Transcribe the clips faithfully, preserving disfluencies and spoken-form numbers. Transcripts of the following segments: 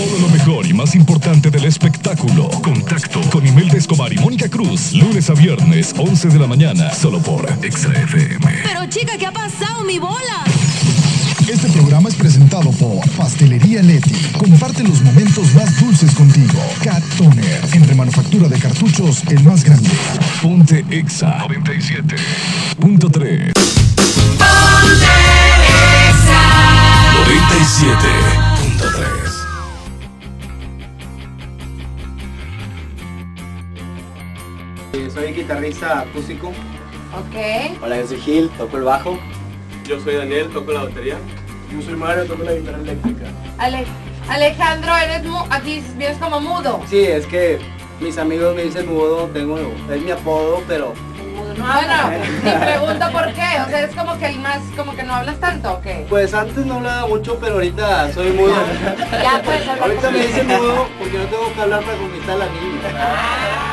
Todo lo mejor y más importante del espectáculo. Contacto con Imelda Escobar y Mónica Cruz. Lunes a viernes, once de la mañana. Solo por Exa F M. Pero chica, ¿qué ha pasado? ¡Mi bola! Este programa es presentado por Pastelería Leti. Comparte los momentos más dulces contigo. Cat Toner. Entre manufactura de cartuchos, el más grande. Ponte Exa noventa y siete punto tres. Ponte Exa noventa y siete punto tres. Soy guitarrista acústico. Ok. Hola, yo soy Gil, toco el bajo. Yo soy Daniel, toco la batería. Yo soy Mario, toco la guitarra eléctrica. Ale Alejandro, eres mu aquí vienes como mudo. Sí, es que mis amigos me dicen mudo, tengo, es mi apodo, pero... No, bueno, ni pregunto por qué, o sea, es como que el más, como que no hablas tanto, ¿o qué? Pues antes no hablaba mucho, pero ahorita soy mudo. Ya puedes hablar. Ahorita me dicen mudo porque no tengo que hablar para conquistar a la niña.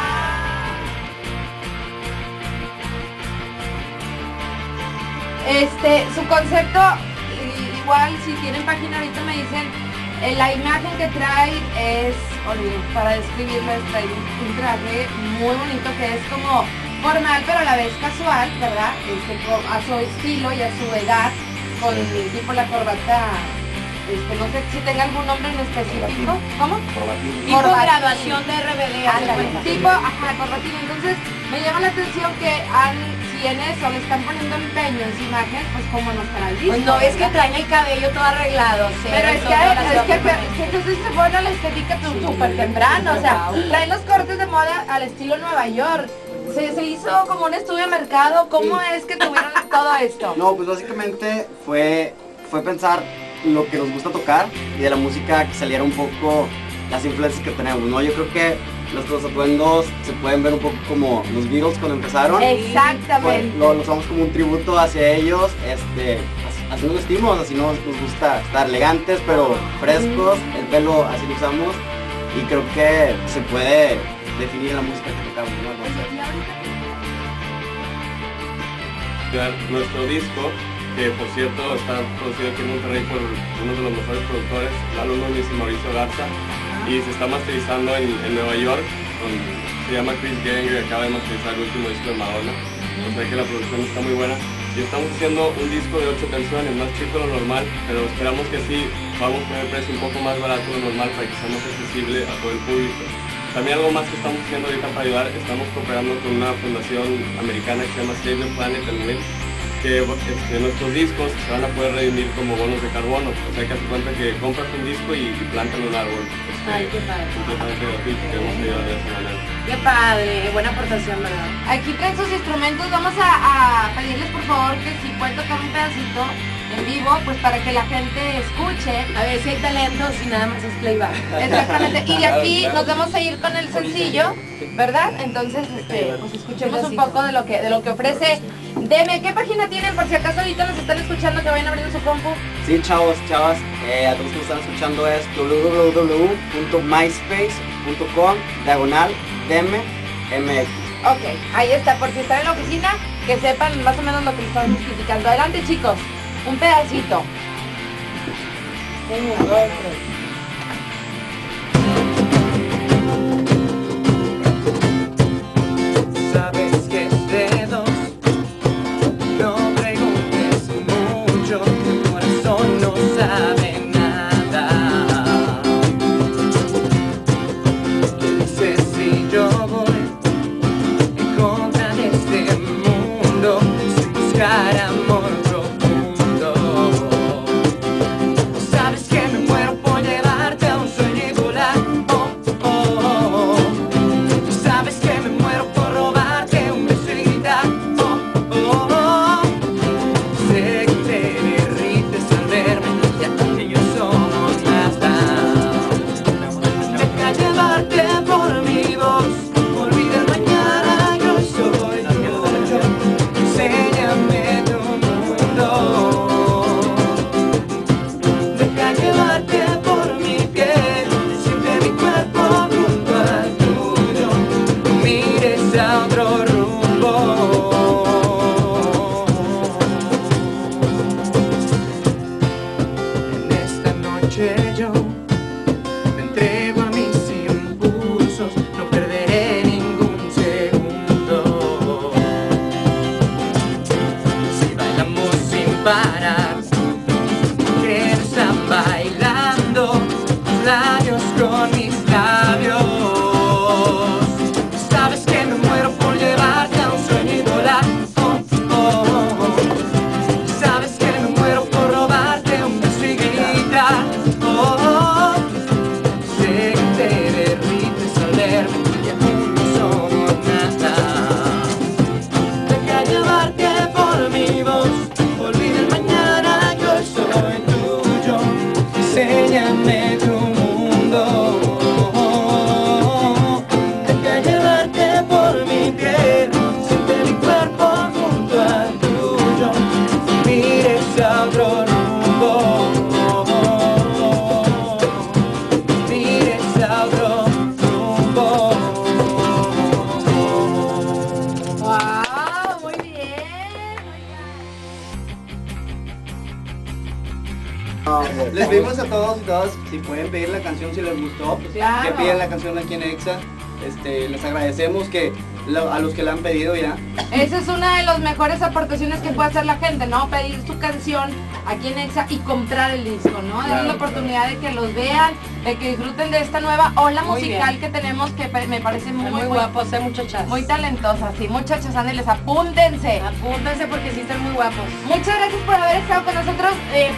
Este, su concepto, igual si tienen página ahorita me dicen, eh, la imagen que trae es, olviden, para describirlo, es trae un, un traje muy bonito que es como formal pero a la vez casual, ¿verdad? Este, a su estilo y a su edad, con tipo la corbata, este, no sé si tenga algún nombre en específico. ¿Cómo? Tipo graduación de R B D. Ándale, tipo, ajá, corbatino. Entonces me llama la atención que han, si en eso le están poniendo empeño en su imagen, pues como no estará listo. Pues no, es que traen el cabello todo arreglado. Pero es que, es que, es que entonces se pone a la estética súper temprano, o sea, traen los cortes de moda al estilo Nueva York. Se, se hizo como un estudio de mercado, ¿cómo es que tuvieron todo esto? No, pues básicamente fue, fue pensar lo que nos gusta tocar y de la música que saliera un poco las influencias que tenemos, ¿no? Yo creo que nuestros atuendos se pueden ver un poco como los Beatles cuando empezaron. Exactamente. Pues, lo, lo usamos como un tributo hacia ellos, este, así nos vestimos, así nos, nos gusta estar elegantes pero frescos, el pelo así lo usamos y creo que se puede definir la música que tocamos, ¿no? Nuestro disco, que por cierto está producido aquí en Monterrey por uno de los mejores productores, Lalo Núñez y Mauricio Garza, y se está masterizando en, en Nueva York, con, se llama Chris Gehringer y acaba de masterizar el último disco de Madonna, o sea que la producción está muy buena, y estamos haciendo un disco de ocho canciones, más chico de lo normal, pero esperamos que así vamos a poner el precio un poco más barato de lo normal para que sea más accesible a todo el público. También algo más que estamos haciendo ahorita para ayudar, estamos cooperando con una fundación americana que se llama Save the Planet and Live, que este, nuestros discos se van a poder redimir como bonos de carbono, o sea que hace cuenta que compras un disco y, y plantan un árbol. Este, Ay, qué padre. Completamente gratuito, queremos ayudar de esa manera. Qué padre, buena aportación, ¿verdad? Aquí traen sus instrumentos, vamos a, a pedirles por favor que si pueden tocar un pedacito en vivo, pues para que la gente escuche. A ver si hay talentos y nada más es playback. Exactamente, y de aquí nos vamos a ir con el sencillo, ¿verdad? Entonces, este, pues escuchemos un poco de lo que, de lo que ofrece Deme. ¿Qué página tienen por si acaso ahorita nos están escuchando que vayan abriendo su compu? Sí, chavos, chavas, eh, a todos los que nos están escuchando es w w w punto myspace punto com diagonal deme m x. Ok, ahí está, por si están en la oficina, que sepan más o menos lo que les estamos criticando. Adelante, chicos, un pedacito. Uno, dos, tres. Sabes que es de dos, no preguntes mucho, tu corazón no sabe nada. Dices si yo voy en contra de este mundo, sin buscar amor profundo. Sabes que me muero por llegar. invitados, si pueden pedir la canción si les gustó, pues, claro. que piden la canción aquí en Exa. Este, les agradecemos que lo, a los que la han pedido ya. Esa es una de las mejores aportaciones que puede hacer la gente, ¿no? Pedir su canción aquí en Exa y comprar el disco, ¿no? Dar Claro, la oportunidad de que los vean, de que disfruten de esta nueva ola Muy musical bien. que tenemos, que pa- me parece muy, Muy, muy guapos, eh, muchachas. muy talentosas. Sí, muchachos, ándeles, apúntense. Apúntense porque sí están muy guapos. Muchas gracias por haber estado con nosotros. eh,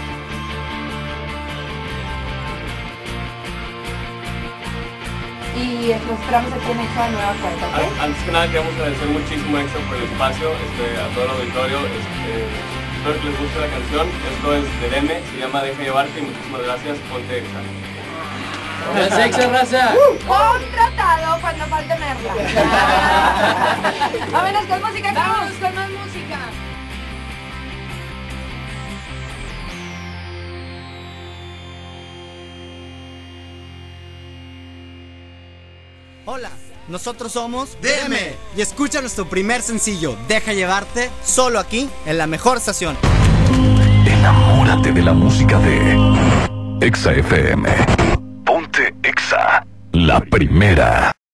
y los esperamos aquí en Exa de nueva cuenta, ¿ok? An- Antes que nada queremos agradecer muchísimo a Exa por el espacio, este, a todo el auditorio, este, espero que les guste la canción, esto es de Deme, se llama Deja Llevarte y muchísimas gracias, ponte Exa. ¡Es Exa, raza! Contratado cuando falte merla. Vámonos con música, Vamos con más música. Hola, nosotros somos Deme y escucha nuestro primer sencillo, Deja Llevarte, solo aquí en la mejor estación. Enamórate de la música de Exa F M. Ponte Exa, la primera.